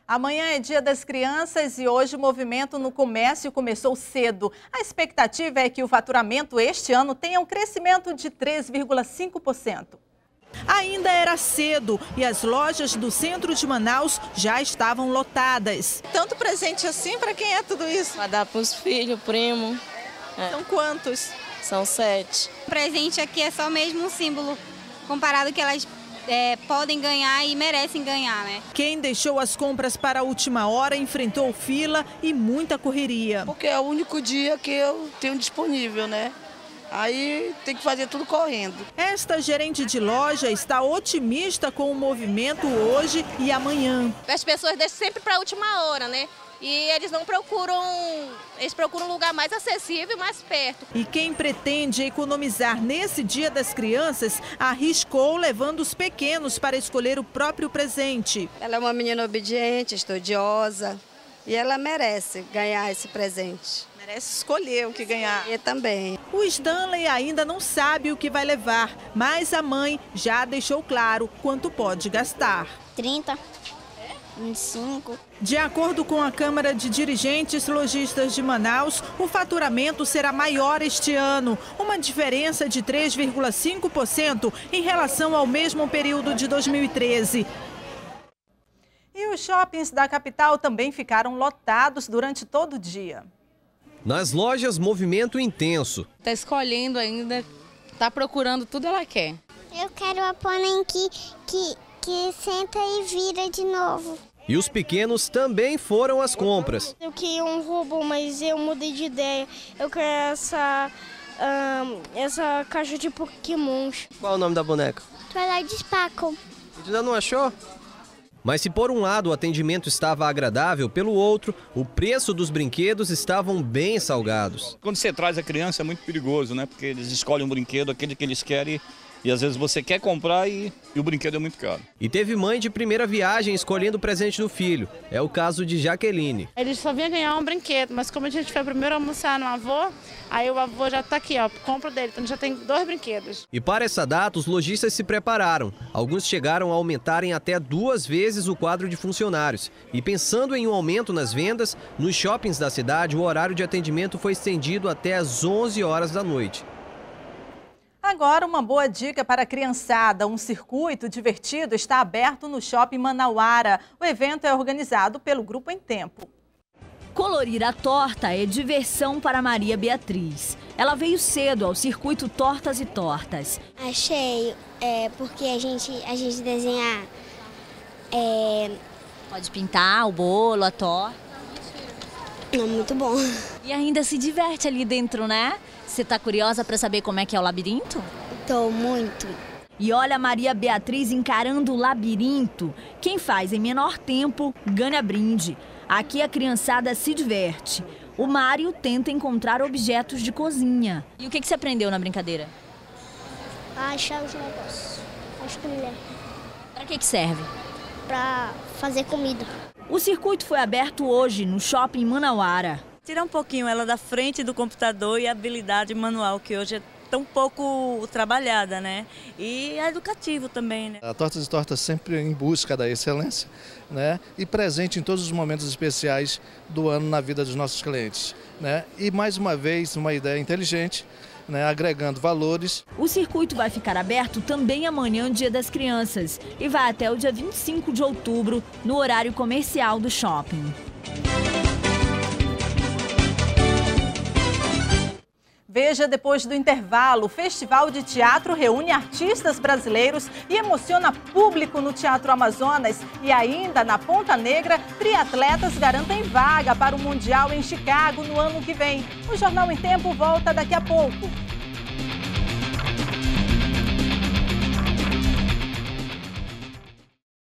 Amanhã é Dia das Crianças e hoje o movimento no comércio começou cedo. A expectativa é que o faturamento este ano tenha um crescimento de 3,5%. Ainda era cedo e as lojas do centro de Manaus já estavam lotadas. Tanto presente assim, para quem é tudo isso? Vai dar para os filhos, primo. São quantos? São 7. O presente aqui é só mesmo um símbolo, comparado que elas podem ganhar e merecem ganhar, né? Quem deixou as compras para a última hora enfrentou fila e muita correria. Porque é o único dia que eu tenho disponível, né? Aí tem que fazer tudo correndo. Esta gerente de loja está otimista com o movimento hoje e amanhã. As pessoas deixam sempre para a última hora, né? E eles não procuram, eles procuram um lugar mais acessível e mais perto. E quem pretende economizar nesse Dia das Crianças arriscou levando os pequenos para escolher o próprio presente. Ela é uma menina obediente, estudiosa e ela merece ganhar esse presente. Merece escolher o que ganhar. E também. O Stanley ainda não sabe o que vai levar, mas a mãe já deixou claro quanto pode gastar. 30, 25. De acordo com a Câmara de Dirigentes Lojistas de Manaus, o faturamento será maior este ano, uma diferença de 3,5% em relação ao mesmo período de 2013. E os shoppings da capital também ficaram lotados durante todo o dia. Nas lojas, movimento intenso. Está escolhendo ainda, está procurando tudo ela quer. Eu quero a pônei que senta e vira de novo. E os pequenos também foram às compras. Eu queria um robô, mas eu mudei de ideia. Eu quero essa caixa de pokémons. Qual é o nome da boneca? Twilight Sparkle. E tu ainda não achou? Mas se por um lado o atendimento estava agradável, pelo outro, o preço dos brinquedos estavam bem salgados. Quando você traz a criança é muito perigoso, né? Porque eles escolhem um brinquedo, aquele que eles querem, e às vezes você quer comprar e o brinquedo é muito caro. E teve mãe de primeira viagem escolhendo o presente do filho. É o caso de Jaqueline. Ele só vinha ganhar um brinquedo, mas como a gente foi primeiro almoçar no avô, aí o avô já está aqui, ó, compra dele, então já tem 2 brinquedos. E para essa data, os lojistas se prepararam. Alguns chegaram a aumentarem até 2 vezes o quadro de funcionários. E pensando em um aumento nas vendas, nos shoppings da cidade, o horário de atendimento foi estendido até às 11 horas da noite. Agora, uma boa dica para a criançada. Um circuito divertido está aberto no Shopping Manauara. O evento é organizado pelo Grupo Em Tempo. Colorir a torta é diversão para Maria Beatriz. Ela veio cedo ao circuito Tortas e Tortas. Achei, porque a gente desenhar... Pode pintar o bolo, a torta. Não, muito bom. E ainda se diverte ali dentro, né? Você tá curiosa para saber como é que é o labirinto? Tô muito. E olha a Maria Beatriz encarando o labirinto. Quem faz em menor tempo ganha brinde. Aqui a criançada se diverte. O Mário tenta encontrar objetos de cozinha. E o que você aprendeu na brincadeira? Achar os negócios. Acho que mulher. Para que serve? Pra fazer comida. O circuito foi aberto hoje no Shopping Manauara. Tirar um pouquinho ela da frente do computador e a habilidade manual, que hoje é tão pouco trabalhada, né? E é educativo também, né? A Tortas e Tortas sempre em busca da excelência, né? E presente em todos os momentos especiais do ano na vida dos nossos clientes, né? E mais uma vez, uma ideia inteligente, né? Agregando valores. O circuito vai ficar aberto também amanhã, Dia das Crianças, e vai até o dia 25 de outubro, no horário comercial do shopping. Veja depois do intervalo, o Festival de Teatro reúne artistas brasileiros e emociona público no Teatro Amazonas. E ainda na Ponta Negra, triatletas garantem vaga para o Mundial em Chicago no ano que vem. O Jornal em Tempo volta daqui a pouco.